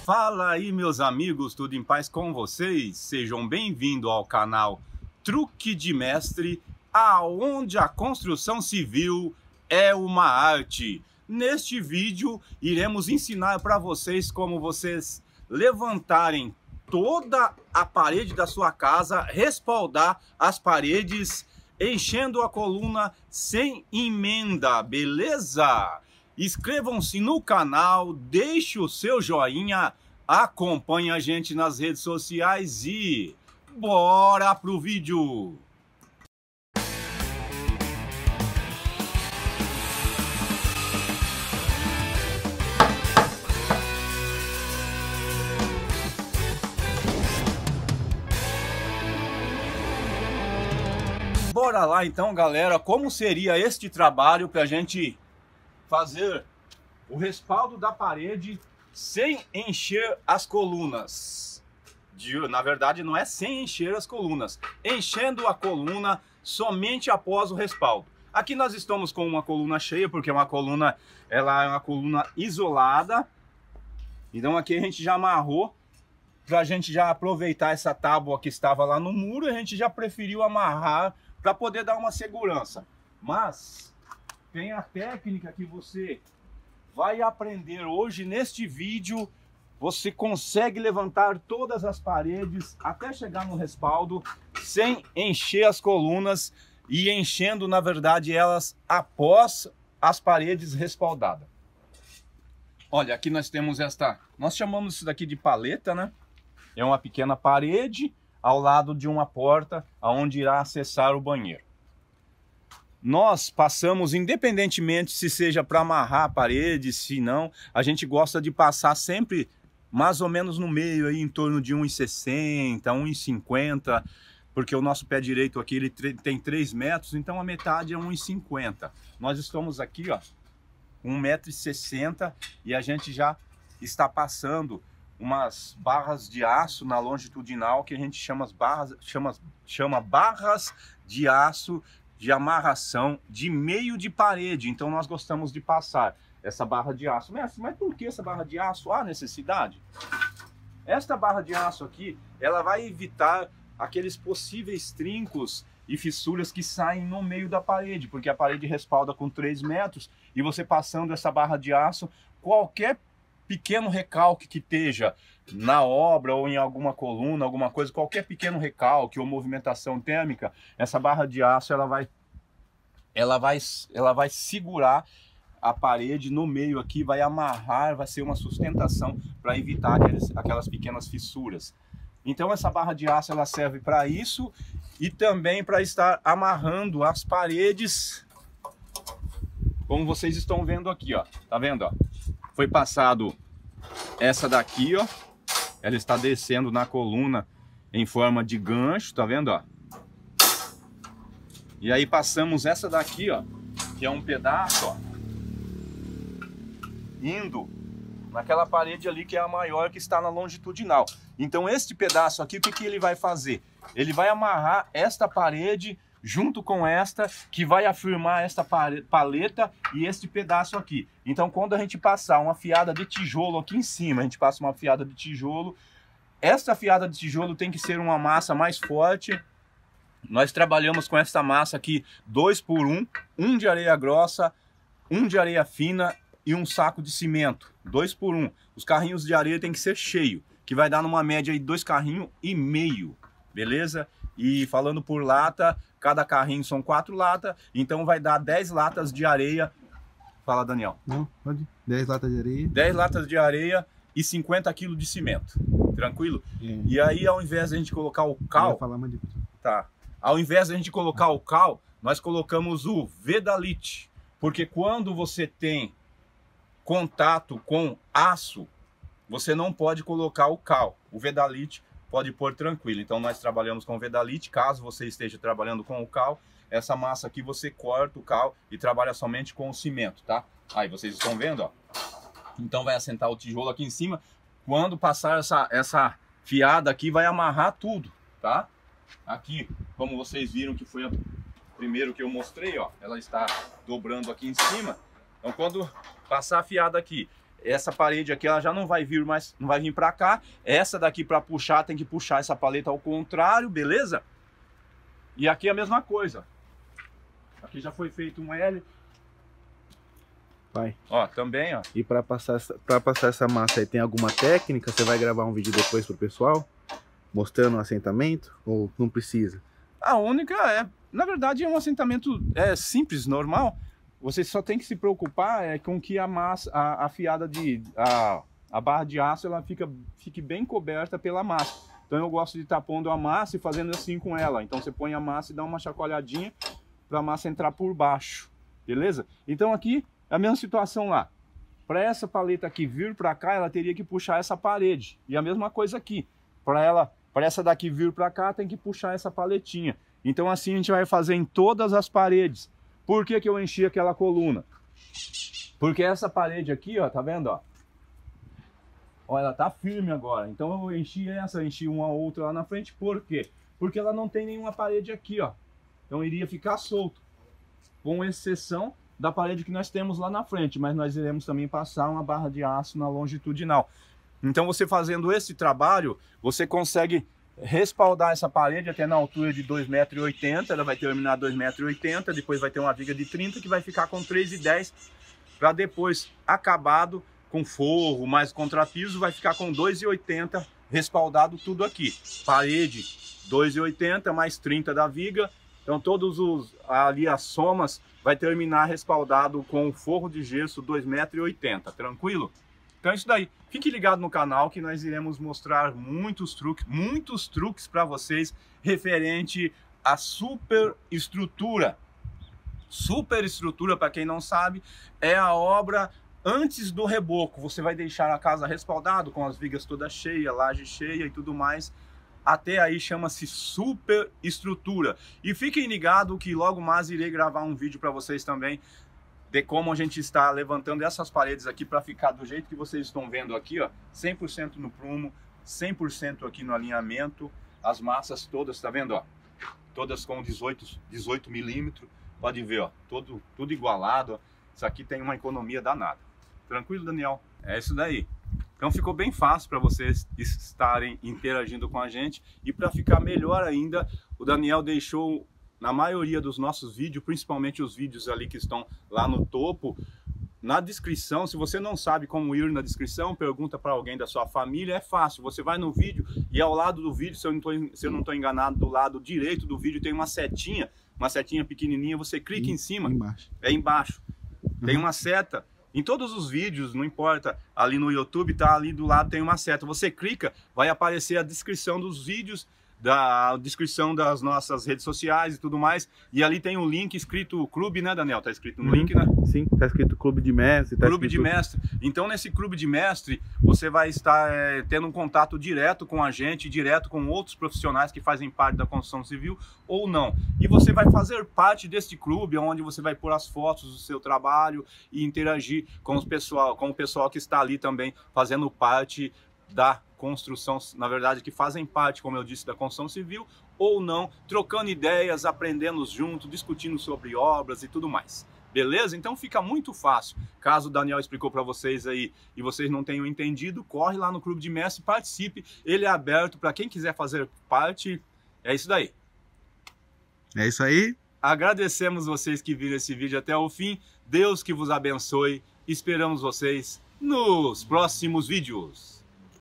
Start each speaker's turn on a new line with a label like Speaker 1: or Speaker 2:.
Speaker 1: Fala aí, meus amigos, tudo em paz com vocês? Sejam bem-vindos ao canal Truque de Mestre, aonde a construção civil é uma arte. Neste vídeo, iremos ensinar para vocês como vocês levantarem toda a parede da sua casa, respaldar as paredes, enchendo a coluna sem emenda, beleza? Inscrevam-se no canal, deixe o seu joinha, acompanhe a gente nas redes sociais e bora pro vídeo! Bora lá então, galera, como seria este trabalho para a gente fazer o respaldo da parede sem encher as colunas. Na verdade, não é sem encher as colunas, enchendo a coluna somente após o respaldo. Aqui nós estamos com uma coluna cheia, porque ela é uma coluna isolada. Então aqui a gente já amarrou, para a gente já aproveitar essa tábua que estava lá no muro, a gente já preferiu amarrar para poder dar uma segurança. Mas tem a técnica que você vai aprender hoje neste vídeo. Você consegue levantar todas as paredes até chegar no respaldo sem encher as colunas e enchendo, na verdade, elas após as paredes respaldadas. Olha, aqui nós temos nós chamamos isso daqui de paleta, né? É uma pequena parede ao lado de uma porta aonde irá acessar o banheiro. Nós passamos, independentemente se seja para amarrar a parede, se não, a gente gosta de passar sempre mais ou menos no meio, aí, em torno de 1,60, 1,50, porque o nosso pé direito aqui ele tem 3 metros, então a metade é 1,50. Nós estamos aqui, ó, 1,60 m e a gente já está passando umas barras de aço na longitudinal que a gente chama barras de aço de amarração de meio de parede. Então nós gostamos de passar essa barra de aço. Mestre, mas por que essa barra de aço? Há necessidade? Esta barra de aço aqui, ela vai evitar aqueles possíveis trincos e fissuras que saem no meio da parede, porque a parede respalda com 3 metros e você passando essa barra de aço, qualquer pequeno recalque que esteja na obra ou em alguma coluna, alguma coisa, qualquer pequeno recalque ou movimentação térmica, essa barra de aço ela vai segurar a parede no meio aqui, vai amarrar, vai ser uma sustentação para evitar aquelas pequenas fissuras. Então essa barra de aço ela serve para isso e também para estar amarrando as paredes, como vocês estão vendo aqui, ó. Tá vendo, ó? Foi passado essa daqui, ó. Ela está descendo na coluna em forma de gancho, tá vendo, ó? E aí passamos essa daqui, ó, que é um pedaço, ó, indo naquela parede ali que é a maior, que está na longitudinal. Então este pedaço aqui, o que ele vai fazer? Ele vai amarrar esta parede junto com esta, que vai afirmar esta paleta e este pedaço aqui. Então quando a gente passar uma fiada de tijolo aqui em cima, a gente passa uma fiada de tijolo, esta fiada de tijolo tem que ser uma massa mais forte. Nós trabalhamos com essa massa aqui 2 por 1, um de areia grossa, um de areia fina e um saco de cimento, 2 por 1. Os carrinhos de areia tem que ser cheio, que vai dar numa média de 2,5 carrinhos, beleza? E falando por lata, cada carrinho são 4 latas, então vai dar 10 latas de areia. Fala, Daniel.
Speaker 2: Não, pode. 10 latas de areia.
Speaker 1: 10 latas de areia e 50 kg de cimento. Tranquilo? E aí, ao invés de a gente colocar o cal, tá. Ao invés de a gente colocar o cal, nós colocamos o vedalite. Porque quando você tem contato com aço, você não pode colocar o cal. O vedalite pode pôr tranquilo. Então nós trabalhamos com o vedalite. Caso você esteja trabalhando com o cal, essa massa aqui você corta o cal e trabalha somente com o cimento, tá? Aí vocês estão vendo, ó. Então vai assentar o tijolo aqui em cima. Quando passar essa fiada aqui, vai amarrar tudo, tá? Aqui, como vocês viram que foi o primeiro que eu mostrei, ó, ela está dobrando aqui em cima. Então quando passar a fiada aqui, essa parede aqui ela já não vai vir mais, não vai vir para cá. Essa daqui para puxar tem que puxar essa paleta ao contrário, beleza? E aqui é a mesma coisa. Aqui já foi feito um L.
Speaker 2: Pai.
Speaker 1: Ó, também, ó.
Speaker 2: E para passar essa massa aí, tem alguma técnica? Você vai gravar um vídeo depois pro pessoal? Mostrando o assentamento? Ou não precisa?
Speaker 1: A única na verdade é um assentamento simples, normal. Você só tem que se preocupar com que a massa, a fiada a barra de aço, ela fique bem coberta pela massa. Então eu gosto de estar pondo a massa e fazendo assim com ela. Então você põe a massa e dá uma chacoalhadinha para a massa entrar por baixo, beleza? Então aqui é a mesma situação lá. Para essa paleta aqui vir para cá, ela teria que puxar essa parede. E a mesma coisa aqui. Para essa daqui vir para cá, tem que puxar essa paletinha. Então assim a gente vai fazer em todas as paredes. Por que que eu enchi aquela coluna? Porque essa parede aqui, ó, tá vendo, ó? Ó, ela tá firme agora. Então eu enchi uma outra lá na frente. Por quê? Porque ela não tem nenhuma parede aqui, ó. Então iria ficar solto. Com exceção da parede que nós temos lá na frente. Mas nós iremos também passar uma barra de aço na longitudinal. Então você fazendo esse trabalho, você consegue respaldar essa parede até na altura de 2,80 m, ela vai terminar 2,80 m, depois vai ter uma viga de 30 que vai ficar com 3,10 para depois, acabado com forro, mais contrapiso, vai ficar com 2,80 respaldado tudo aqui. Parede 2,80 mais 30 da viga, então todos ali as somas vai terminar respaldado com forro de gesso 2,80 m, tranquilo? Então é isso daí. Fique ligado no canal que nós iremos mostrar muitos truques para vocês referente à superestrutura. Superestrutura, para quem não sabe, é a obra antes do reboco. Você vai deixar a casa respaldado com as vigas todas cheias, laje cheia e tudo mais. Até aí chama-se superestrutura. E fiquem ligados que logo mais irei gravar um vídeo para vocês também de como a gente está levantando essas paredes aqui para ficar do jeito que vocês estão vendo aqui, ó, 100% no prumo, 100% aqui no alinhamento, as massas todas, tá vendo, ó, todas com 18 milímetros, pode ver, ó, tudo igualado, ó. Isso aqui tem uma economia danada. Tranquilo, Daniel? É isso daí. Então ficou bem fácil para vocês estarem interagindo com a gente, e para ficar melhor ainda, o Daniel deixou na maioria dos nossos vídeos, principalmente os vídeos ali que estão lá no topo, na descrição. Se você não sabe como ir na descrição, pergunta para alguém da sua família, é fácil. Você vai no vídeo e ao lado do vídeo, se eu não estou enganado, do lado direito do vídeo tem uma setinha pequenininha, você clica em cima, embaixo. Tem uma seta. Em todos os vídeos, não importa, ali no YouTube, tá ali do lado tem uma seta. Você clica, vai aparecer a descrição dos vídeos, da descrição das nossas redes sociais e tudo mais, e ali tem um link escrito clube, né, Daniel? Tá escrito no link, né?
Speaker 2: Sim, tá escrito clube de mestre.
Speaker 1: Clube de mestre. Então nesse clube de mestre você vai estar tendo um contato direto com a gente, direto com outros profissionais que fazem parte da construção civil ou não. E você vai fazer parte deste clube, onde você vai pôr as fotos do seu trabalho e interagir com o pessoal que está ali também fazendo parte da construção, na verdade, que fazem parte, como eu disse, da construção civil ou não, trocando ideias, aprendendo junto, discutindo sobre obras e tudo mais. Beleza? Então fica muito fácil. Caso o Daniel explicou para vocês aí e vocês não tenham entendido, corre lá no Clube de Mestre, participe. Ele é aberto para quem quiser fazer parte. É isso daí.
Speaker 2: É isso aí.
Speaker 1: Agradecemos vocês que viram esse vídeo até o fim. Deus que vos abençoe. Esperamos vocês nos próximos vídeos.